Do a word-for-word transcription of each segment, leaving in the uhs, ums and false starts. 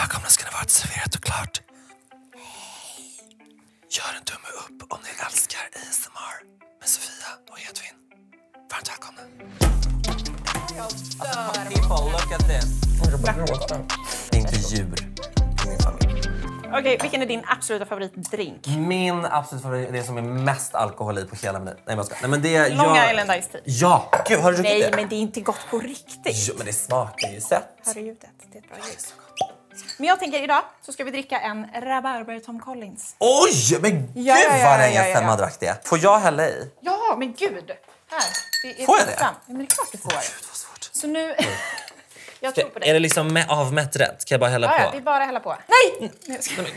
Välkomna ska ni vara till Serverat och klart. Gör en tumme upp om ni älskar A S M R med Sofia och Edvin. Varmt välkomna. People, look at this. Inte djur i min familj. Okej, okay, vilken är din absoluta favoritdrink? Min absoluta favorit är det som är mest alkohol i på hela menyn. Nej, Nej, men det är Long jag... Island Iced Tea. Ja, gud, har du druckit Nej, det? men det är inte gott på riktigt. Jo, men det smakar ju sött. Hör du ljudet? Det är ett bra ljud. Men jag tänker idag så ska vi dricka en rabarber Tom Collins. Oj, men gud ja, ja, ja, vad länge ja, ja, sedan ja. man drack det. Får jag hälla i? Ja, men gud. Här. Det är får jag det? Ja, men det är klart du får. Gud, vad svårt. Så nu... jag tror på dig. Är det liksom med avmätt rätt? Kan jag bara hälla ja, på? Ja, det är bara att hälla på. Nej! Nej jag, ska...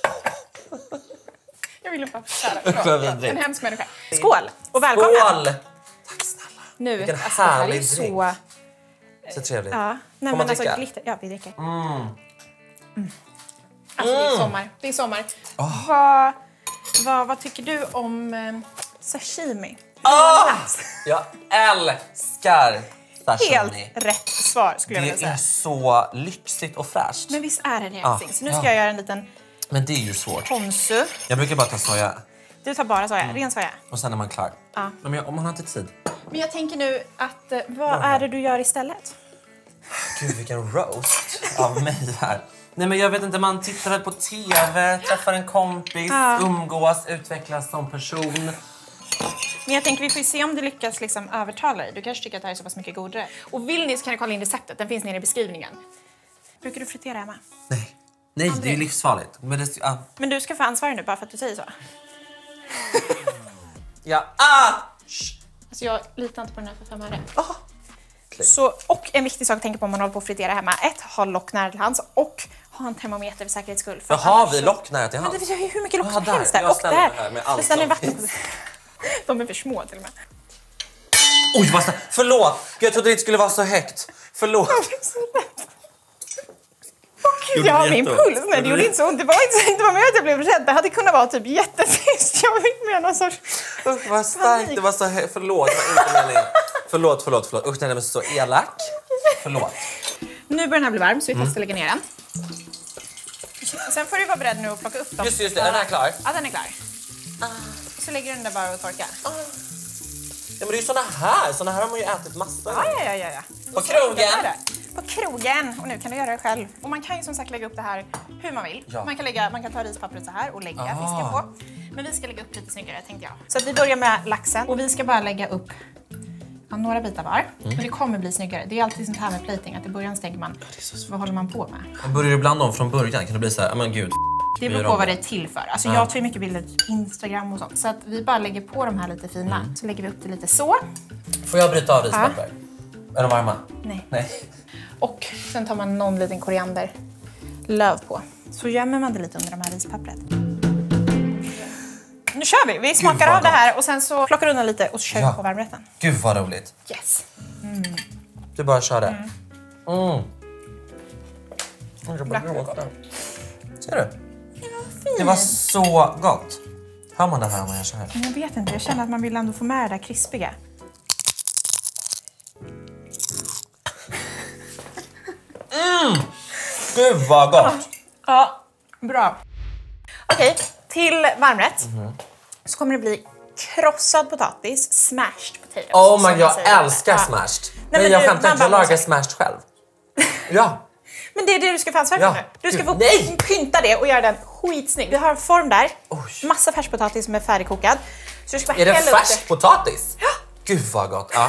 jag vill bara köra. En hemsk människa. Skål och välkomna. Skål! Tack snälla. Nu, vilken alltså, härlig det drink. Så... Så trevligt. Ja, nej, men alltså glitter. Ja, vi dricker. Mm. Mm. Alltså det är sommar. Det är sommar. Oh. Vad, vad, vad tycker du om eh, sashimi? Oh! Jag älskar sashimi. Helt rätt svar skulle jag vilja säga. Det är så lyxigt och fräscht. Men visst är det det? Ah, Så nu ska ja. jag göra en liten Men det är ju svårt. ponzu. Jag brukar bara ta soja. Du tar bara soja, Mm. ren soja. Och sen är man klar. Ja. Men jag, om man har inte tid. Men jag tänker nu att, eh, vad är det du gör istället? Gud, vilken roast av mig här. Nej, men jag vet inte, man tittar väl på tv, träffar en kompis, Ja. umgås, utvecklas som person. Men jag tänker vi får ju se om du lyckas liksom övertala dig. Du kanske tycker att det här är så pass mycket godare. Och vill ni så kan ni kolla in receptet, den finns nere i beskrivningen. Brukar du fritera hemma? Nej, Nej det är ju livsfarligt. Men, det, ah. Men du ska få ansvar nu bara för att du säger så. Ja, ah! Alltså jag litar inte på den här för fem öre. Ah. Så, och en viktig sak att tänka på om man håller på att fritera hemma. Ett, ha lock nära till hands och ha en termometer för säkerhets skull. För har vi lock nära till hands? Men det finns hur mycket lock ah, som där. helst där. Jag Och ställer där. det här med allt ställer som vatten finns. De är för små till och med. Oj, vad snabbt. Förlåt. Gud, jag trodde det inte skulle vara så högt. Förlåt. Gud, jag har min puls. Nej, det gjorde inte så ont. Det var inte, inte var med att jag blev rädd. Det hade kunnat vara typ jättetyst. Jag fick med någon sorts... Usch, vad starkt. Det var så högt. Förlåt, det var inte meningen. Förlåt, förlåt, förlåt. Usch, den är så elak. Förlåt. Nu börjar den här bli varm så vi testar lägga ner den. Sen får du vara beredd nu att plocka upp dem. Just just det, är den här klar? Ja, den är klar. Så lägger du den där bara och torkar. Ja, men det är ju såna här. Såna här har man ju ätit massor. Ja, ja, ja, ja. På krogen. På krogen. Och nu kan du göra det själv. Och man kan ju som sagt lägga upp det här hur man vill. Ja. Man kan lägga, man kan ta rispappret så här och lägga Ah. fisken på. Men vi ska lägga upp lite snyggare tänkte jag. Så att vi börjar med laxen. Och vi ska bara lägga upp ja, några bitar var. Mm. Men det kommer bli snyggare. Det är alltid sånt här med plating. Att i början tänker man, vad håller man på med? Man börjar ibland om från början. Kan det bli så här, men gud. Det beror på vad det är till för. Alltså Ja. jag tar ju mycket bilder på Instagram och sånt. Så att vi bara lägger på de här lite fina. Mm. Så lägger vi upp det lite så. Får jag bryta av rispapper? Ja. Är de varma? Nej. Nej. Och sen tar man någon liten koriander löv på. Så gömmer man det lite under de här rispappret. Nu kör vi. Vi smakar vad av det gott. här och sen så plockar du undan lite och så kör vi Ja. på varmrätten. Gud vad roligt. Yes. Du bara kör det. Mm. Mm. Ser du? Det var så gott. Hör man det här om man gör så här? Men jag vet inte. Jag känner att man vill ändå få med det där krispiga. Mm. Gud vad gott. Ja, bra. Okej, till varmrätt så kommer det bli krossad potatis, smashed potatoes. Oh som my, man jag säger. älskar Ja. smashed. Nej, Nej, men jag du, skämtar man inte. Jag bara lagar måste- smashed själv. Ja. Men det är det du ska få ansvar för Ja. nu. Du ska Gud, få nej! pynta det och göra den skitsnygg. Vi har en form där, Oj. massa färskpotatis som är färdigkokad. Så du ska bara Är det hälla upp färsk potatis? Ja. Gud vad gott. Ja.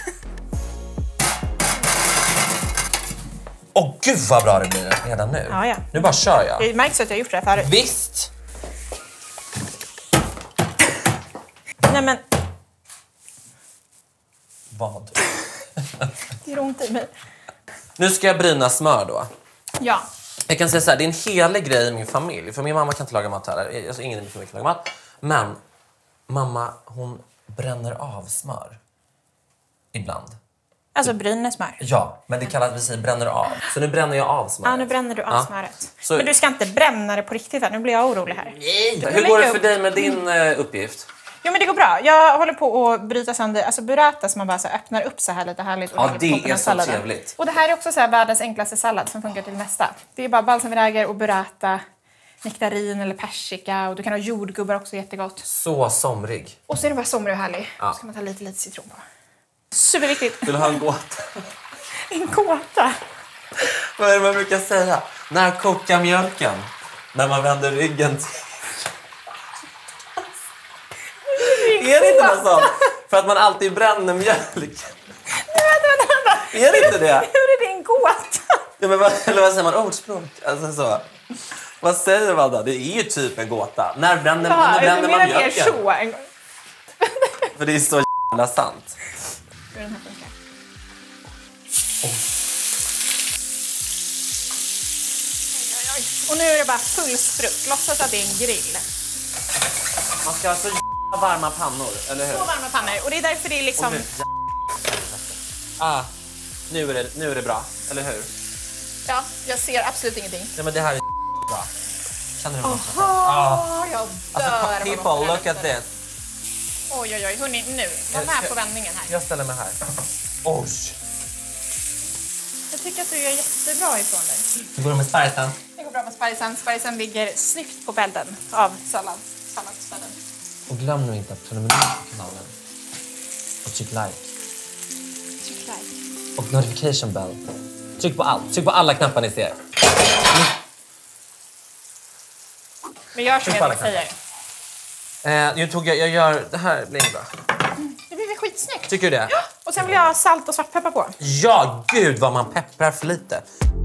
Åh oh, gud vad bra det blir redan nu. Ja, ja. Nu bara kör jag. Det märks att jag har gjort det här förut. Visst. Nej men, Vad? det gör ont i mig. Nu ska jag bryna smör då. Ja. Jag kan säga så här, det är en helig grej i min familj. För min mamma kan inte laga mat heller. Alltså ingen i min familj kan laga mat. Men mamma, hon bränner av smör. Ibland. Alltså Brynäs-smör. Ja, men det kallas, vi säger bränner av. Så nu bränner jag av smöret. Ja, nu bränner du av Ja. smöret. Så- Men du ska inte bränna det på riktigt här. Nu blir jag orolig här. Nej. Du Hur går lägger det för upp- dig med din uh, uppgift? Jo, men det går bra. Jag håller på att bryta sönder, alltså burrata som man bara så öppnar upp så här lite härligt. Och ja, det är så salladen. Trevligt. Och det här är också så här världens enklaste sallad som funkar till nästa. Det är bara balsamvinäger och burrata, nektarin eller persika. Och du kan ha jordgubbar också, jättegott. Så somrig. Och så är det bara somrig och härlig. Ja. Så ska man ta lite, lite citron på. Superviktigt. Vill du ha en gåta? En gåta? Vad är det man brukar säga? När kokar mjölken? När man vänder ryggen till. Är det inte något sånt? För att man alltid bränner mjölk. Nej, vänta, vänta, vänta. Är det inte det? Hur är det en gåta? Ja, men vad, eller vad säger man? Ordspråk? Alltså så. Vad säger man då? Det är ju typ en gåta. När bränner, Ja, när bränner man mjölken? Så. En... För det är så jävla sant. Hur den här funkar. Oh. Oj, oj, oj. Och nu är det bara full sprutt. Låtsas att det är en grill. Man ska ha så jävla varma pannor, eller hur? Så varma pannor. Och det är därför det är liksom... Nu, ah, nu, är det, nu är det bra, eller hur? Ja, jag ser absolut ingenting. Ja, men det här är bra. Känner du vad man ska Jaha, jag dör. Alltså, people, look at this. Oj, oj, oj. Hörrni, nu. Var med på vändningen här. Jag ställer mig här. Oj. Jag tycker att du gör jättebra ifrån dig. Hur går det med sparrisen? Det går bra med sparrisen. Sparrisen ligger snyggt på bällen av sallad. Salladsbällen. Och glöm nu inte att prenumerera på kanalen. Och tryck like. Tryck like. Och notification bell. Tryck på allt. Tryck på alla knappar ni ser. Men gör som jag säger. Eh, jag, tog, jag, jag gör... Det här blir bra. Mm, det blir skitsnyggt. Tycker du det? Ja. Och sen vill jag ha salt och svartpeppar på. Ja, gud vad man pepprar för lite.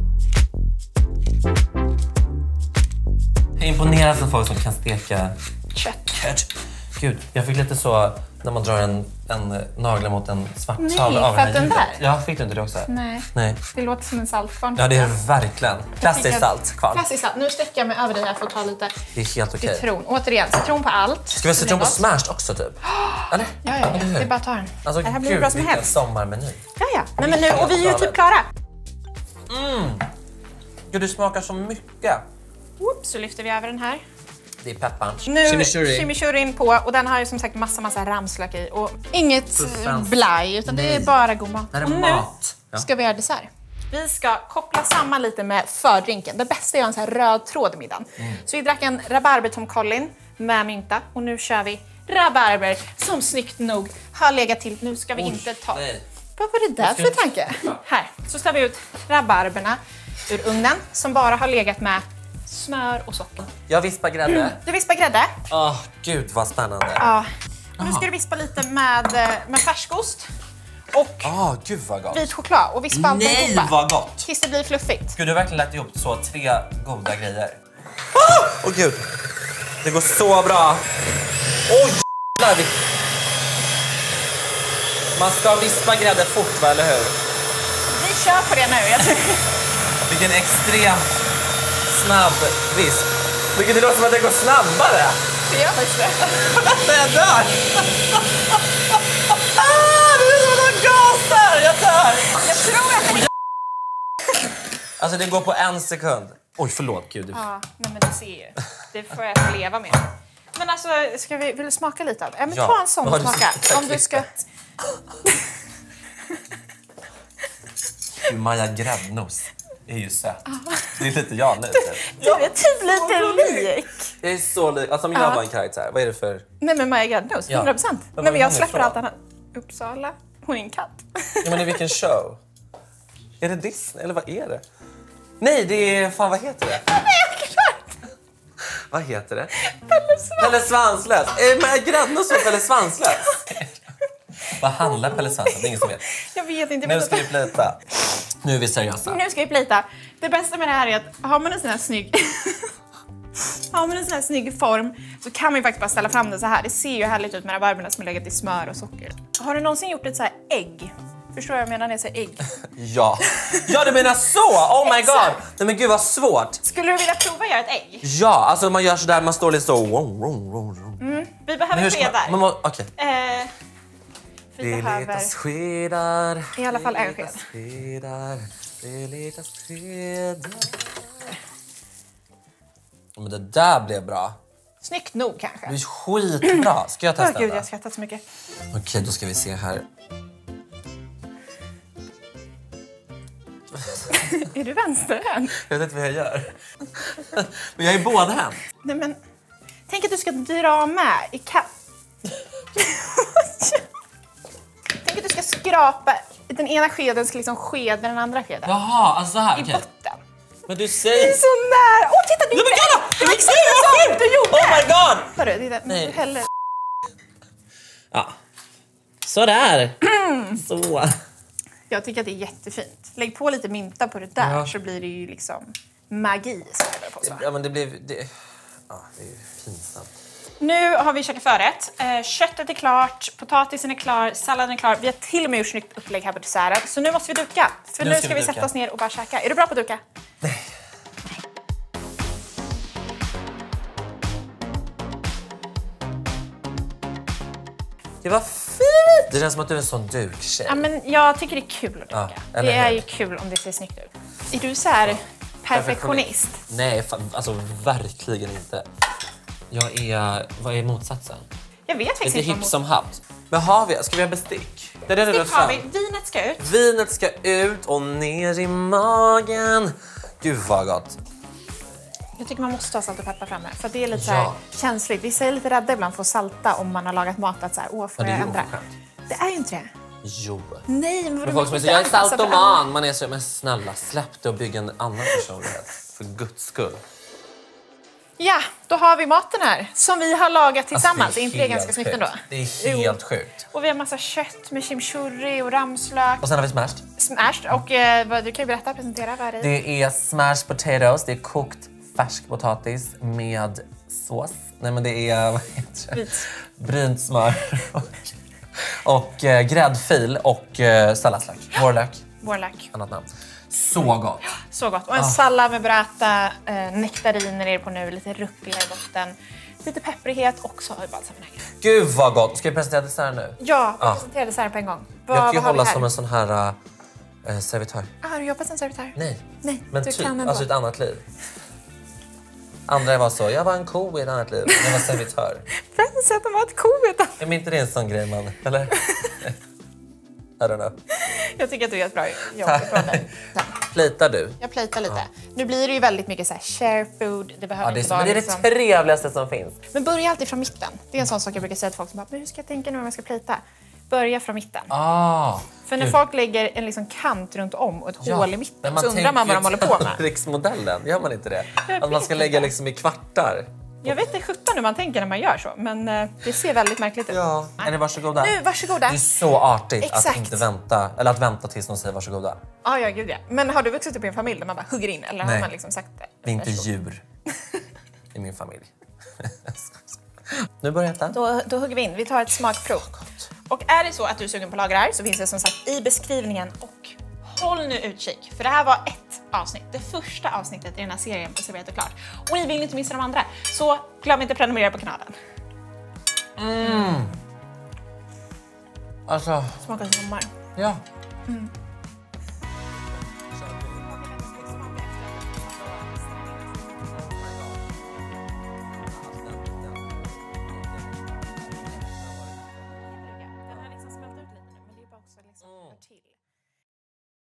Jag är imponerad av folk som kan steka kött. kött. Gud, jag fick lite så när man drar en, en nagel mot en svart Nej, tavla av för att den där. Ja, fick du inte det också? Nej. Nej. Det låter som en saltkvarn. Ja, det är verkligen. Klassiskt saltkvarn. Klassiskt salt. Nu sträcker jag mig över dig här för att ta lite Det är helt okej. citron. Återigen, citron på allt. Ska vi ha citron på smashed också typ? Eller? Ja, ja, ja. Det är bara att ta den. Alltså, det här blir gud, bra som vilken helst. sommarmeny. Ja, ja. Nej, men nu, och vi är ju typ klara. Mm. Gud, det smakar så mycket. Oops, så lyfter vi över den här. Det är pepparn. Nu Chimichurri. chimichurin på och den har ju som sagt massa massa ramslök i och inget Fuffens. blaj utan Nej. det är bara god mat. Det här är och nu mat. Ja. ska vi göra dessert. Vi ska koppla samman lite med fördrinken. Det bästa är en sån här röd tråd i middagen. Mm. Så vi drack en rabarber Tom Collin med mynta och nu kör vi rabarber som snyggt nog har legat till. Nu ska vi Oj, inte ta... nej. Vad var det där för tanke? Här, så tar vi ut rabarberna ur ugnen som bara har legat med smör och socker. Jag vispar grädde. Du vispar grädde. Åh, oh, gud vad spännande. Ja. Och nu ska du vispa lite med, med färskost och Åh, oh, gud vad gott. vit choklad och vispa allt Nej, ihop vad gott. tills det blir fluffigt. Gud, du har verkligen lagt ihop så tre goda grejer. Åh, oh, gud. Det går så bra. Oj, oh, vi... Man ska vispa grädde fort, va, eller hur? Vi kör på det nu. Jag tror... Vilken extrem snabb visp. Vilket det låter som att det går snabbare. Det gör faktiskt det. Jag dör! Ah, det är sådana gaser! Jag dör! Jag tror att det... Alltså det går på en sekund. Oj, förlåt. Gud. Ja, nej, men det ser ju. Det får jag leva med. Men alltså, ska vi, vill du smaka lite av det? Ja, men Ja. ta en sån och smaka. Om du ska... Maja Gräddnos är ju söt. Det är lite jag nu. Du är typ lite lik. Jag är så lik. Alltså om jag var en karaktär, vad är det för... Nej, men Maja Gräddnos, Ja. hundra procent. Men Nej, men jag var är släpper hon allt ifrån? annat. Uppsala. Hon är en katt. Ja, men i vilken show? Är det Disney eller vad är det? Nej, det är... Fan, vad heter det? Vad heter det? Pelle Svans. Pelle Svanslös. Är Maja Gräddnos och Pelle Svanslös? Vad handlar Pelle Svanslös? Det är ingen som vet. Jag vet inte. Nu ska vi plita. Nu är vi seriösa. Nu ska vi plita. Det bästa med det här är att har man en sån här snygg... har man en sån här snygg form så kan man ju faktiskt bara ställa fram den så här. Det ser ju härligt ut med rabarberna som har legat i smör och socker. Har du någonsin gjort ett så här ägg? Förstår du vad jag menar när jag säger ägg? Ja. Ja, du menar så! Oh my god! Nej, men gud vad svårt. Skulle du vilja prova att göra ett ägg? Ja, alltså man gör så där, man står lite så... Mm, vi behöver skedar. Man må, okej. Eh, vi Det behöver... letas skedar. I alla fall det en sked. letas skedar. Det letas skedar. Men det där blev bra. Snyggt nog kanske. Det är skitbra. Ska jag testa? Åh gud, jag har skrattat så mycket. Okej, då ska vi se här. Är du vänsterhänt? Jag vet inte vad jag gör. Men jag är bådhänt. Nej men, tänk att du ska dra med i kapp. Tänk att du ska skrapa. Den ena skeden ska liksom skeda den andra skeden. Jaha, alltså så här. I Okay. botten. Men du Det säger... är så nära! Åh, titta! Det är inte... Det var exakt vad du gjorde! Oh my god! Hörru, titta. Nej. Du häller. Ja. Sådär. Så. Jag tycker att det är jättefint. Lägg på lite mynta på det där Ja. så blir det ju liksom magi. Så jag på, så. Ja, men det blev... Det... Ja, det är ju pinsamt. Nu har vi käkat förrätt. Eh, köttet är klart, potatisen är klar, salladen är klar. Vi har till och med gjort snyggt upplägg här på desserten. Så nu måste vi duka. För Nu nu ska ska vi vi duka. sätta oss ner och bara käka. Är du bra på att duka? Nej. Det var fint! Det känns som att du är en sån duktjej. Ja, men jag tycker det är kul att duka. Ja, eller det är hur? ju kul om det ser snyggt ut. Är du så här perfektionist? Nej, fan, alltså verkligen inte. Jag är... Vad är motsatsen? Jag vet faktiskt Lite inte hipp vad som happ. Men har vi... Ska vi ha bestick? Det är det mot... har vi. Vinet ska ut. Vinet ska ut och ner i magen. Gud vad gott. Jag tycker man måste ha salt och peppar framme. För det är lite så Ja. här känsligt. Vissa är lite rädda ibland för att salta om man har lagat mat. Att så här, åh, får Ja, det är jag ju ändra? oförskämt. Det är ju inte det. Jo. Nej, men vadå? Men folk man som kan säger jag är inte anpassa för alla. saltoman. Man är så, men snälla, släpp det och bygg en annan personlighet. För guds skull. Ja, då har vi maten här. Som vi har lagat tillsammans. Alltså, är inte det ganska snyggt ändå? Det är helt sjukt. Och vi har massa kött med chimichurri och ramslök. Och sen har vi smashed. Smashed. Och eh, vad- du kan ju berätta, presentera vad det är. Det är smashed potatoes. Det är kokt färsk potatis med sås. Nej, men det är vad heter det? Vit. Brynt smör och, och eh, gräddfil och eh, salladslök. Vårlök, Vårlök. annat namn. Så gott. Så gott. Ah. Och en sallad med burrata, eh, nektariner är det på nu, lite rucola i botten. Lite pepprighet och så har vi balsamvinäger. Gud vad gott. Ska vi presentera desserten nu? Ja, Ah. presentera dessert på en gång. Vad, Jag kan ju vad har vi hålla här? som en sån här äh, servitör. Ah, har du jobbat som servitör? Nej, Nej, men du typ. kan ändå. Alltså ett annat liv. Andra var så, jag var en ko i ett annat liv. Jag var servitör. Vem säger att de var ett kovet? Är inte det en sån grej man, eller? I don't know. Jag tycker att du gör ett bra jobb ifrån dig. Så. Plitar du? Jag plöjtar lite. Nu blir det ju väldigt mycket så här share food. Det behöver Ja, det är, inte så, vara men det är liksom... det trevligaste som finns. Men börja alltid från mitten. Det är en sån sak jag brukar säga till folk som bara, men hur ska jag tänka nu om jag ska plita? Börja från mitten. Ah, För när gud. folk lägger en liksom kant runt om och ett Ja, hål i men mitten så undrar man vad de håller på med. Riksmodellen, gör man inte det? Jag Att man ska vet lägga inte. liksom i kvartar. Jag vet inte sjutton hur man tänker när man gör så, men eh, det ser väldigt märkligt ut. Ja, är ni varsågoda? Nu, varsågoda. Det är så artigt Exakt. att inte vänta, eller att vänta tills de säger varsågoda. Ah, ja, gud ja. Men har du vuxit upp i en familj där man bara hugger in? Eller har Nej. man liksom sagt det? Det är inte Varsågod. djur i min familj. Nu börjar jag äta. Då, då hugger vi in. Vi tar ett smakprov. Och är det så att du är sugen på att laga det här så finns det som sagt i beskrivningen. Och håll nu utkik, för det här var ett avsnitt. Det första avsnittet i den här serien på Serverat och klart. Och ni vill inte missa de andra, så glöm inte att prenumerera på kanalen. Alltså, Smakar som sommar. ja.